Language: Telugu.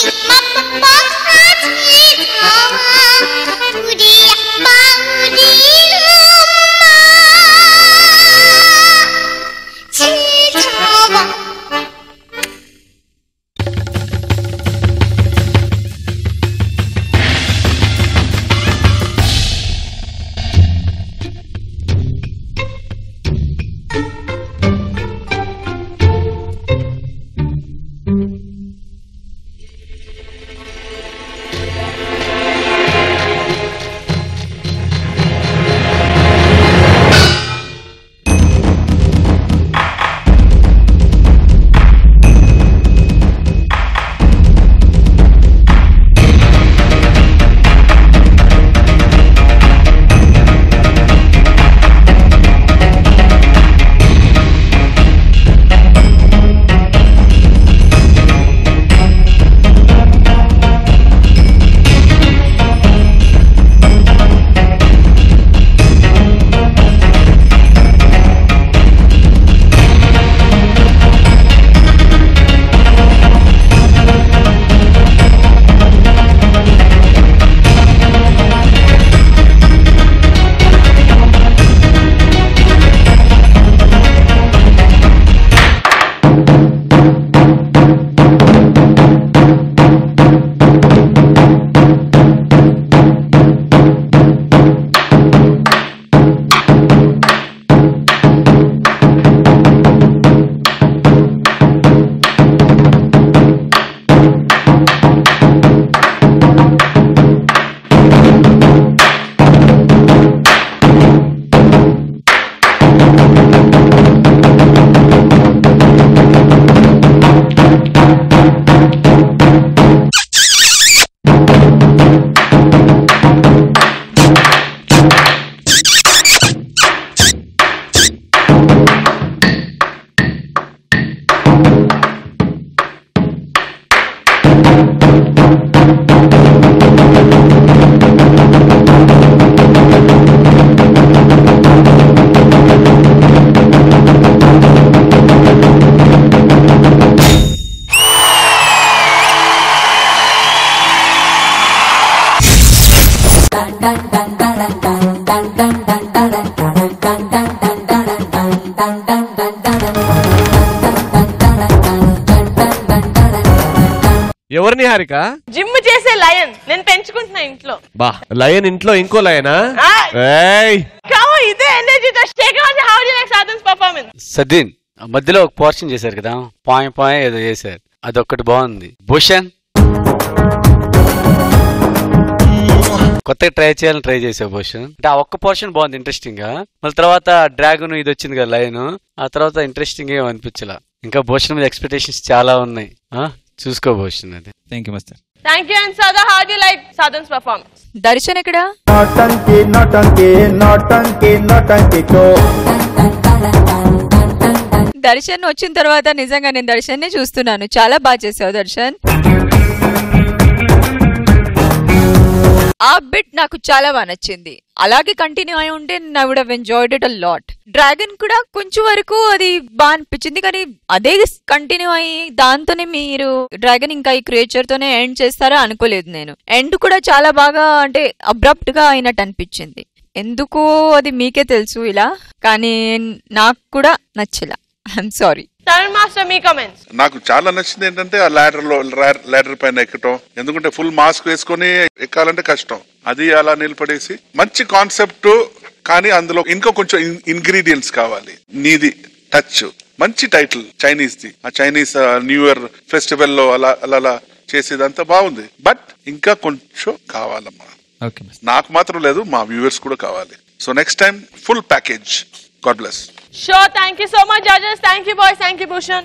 ఎవరిని హారిక? జిమ్ చేసే లయన్ నేను పెంచుకుంటున్నా ఇంట్లో. బా లయన్ ఇంట్లో ఇంకో లయనా? ఏయ్ కావు ఇదే ఎనర్జీ తో స్టేక్ ఆన్ హౌ డు లైక్ సాధన్స్ పర్ఫార్మెన్స్. సద్విన్ మధ్యలో ఒక పోర్షన్ చేశారు కదా, పాయింట్ పాయింట్ ఏదో చేశారు, అదొక్కటి బాగుంది. భూషణ్ కొత్తగా ట్రై చేయాలని ట్రై చేసావు భూషణ్. అంటే ఆ ఒక్క పోర్షన్ బాగుంది ఇంట్రెస్టింగ్ గా. మళ్ళీ తర్వాత డ్రాగన్ ఇది వచ్చింది కదా లయన్, ఆ తర్వాత ఇంట్రెస్టింగ్ ఏం అనిపించలా. ఇంకా భూషణ్ మీద ఎక్స్పెక్టేషన్స్ చాలా ఉన్నాయి, చూసుకో భూషణ్. అది thank you master. Thank you. And Sada how do like సాధన్స్ పర్ఫార్మెన్స్? దర్శన్ ఎక్కడ? దర్శన్ వచ్చిన తర్వాత నిజంగా నేను దర్శన్ ని చూస్తున్నాను. చాలా బాగా చేసావు దర్శన్. ఆ బిట్ నాకు చాలా బాగా నచ్చింది. అలాగే కంటిన్యూ అయి ఉంటే I would have enjoyed it a lot. Dragon కూడా కొంచెం వరకు అది బాగా అనిపించింది, కానీ అదే కంటిన్యూ అయ్యి దాంతోనే మీరు డ్రాగన్ ఇంకా ఈ క్రియేచర్ తోనే ఎండ్ చేస్తారా అనుకోలేదు నేను. ఎండ్ కూడా చాలా బాగా అంటే అబ్రప్ట్ గా అయినట్టు అనిపించింది. ఎందుకు అది మీకే తెలుసు ఇలా, కానీ నాకు కూడా నచ్చలా. I'm sorry. మాస్టర్ మీ కామెంట్స్? నాకు చాలా నచ్చింది ఏంటంటే ఆ ల్యాడర్ పైన ఎక్కటం. ఎందుకంటే ఫుల్ మాస్క్ వేసుకొని ఎక్కాలంటే కష్టం, అది అలా నిలబడేసి మంచి కాన్సెప్ట్. కానీ అందులో ఇంకో కొంచెం ఇంగ్రీడియంట్స్ కావాలి. నీది టచ్, మంచి టైటిల్ చైనీస్ ది. ఆ చైనీస్ న్యూ ఇయర్ ఫెస్టివల్ లో అలా అలా చేసేదంతా బాగుంది, బట్ ఇంకా కొంచెం కావాలమ్మా. నాకు మాత్రం లేదు, మా వ్యూవర్స్ కూడా కావాలి. So next time full package. God bless. Sure, thank you so much judges. Thank you boys, thank you Bhushan.